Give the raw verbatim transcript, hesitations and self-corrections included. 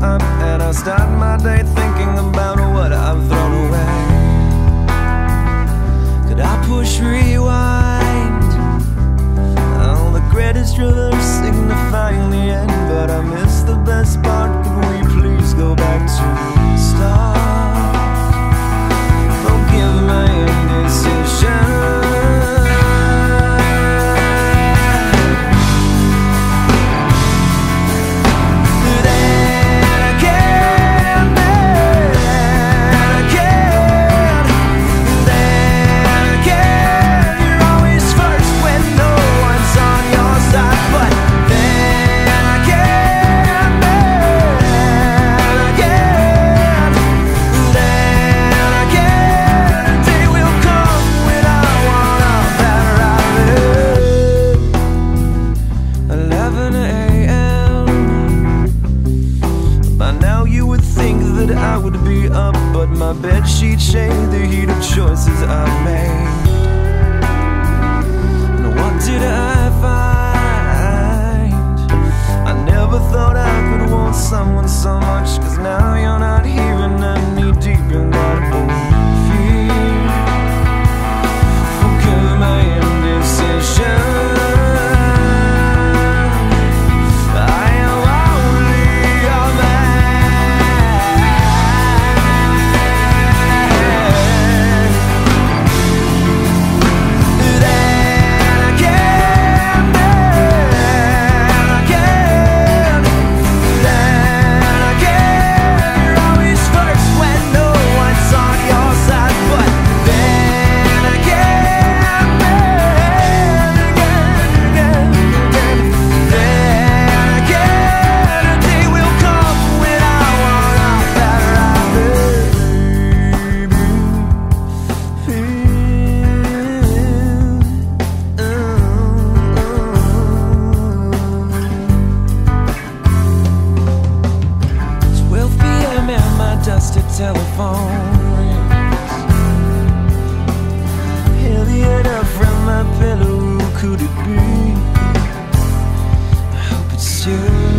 up and I start my day thinking about what I've thrown away. Could I push rewind? Oh, the greatest reverse signifying the end, but I missed the best part. Could we please go back to the start? Forgive my indecision. I would be up, but my bedsheet shade the heat of choices I made. And what did I find? I never thought I could want someone so much, 'cause now you're not here and I'm knee deep in that old fear. Forgive my indecision. Dusted telephone rings, heavy enough from my pillow. Could it be? I hope it's you.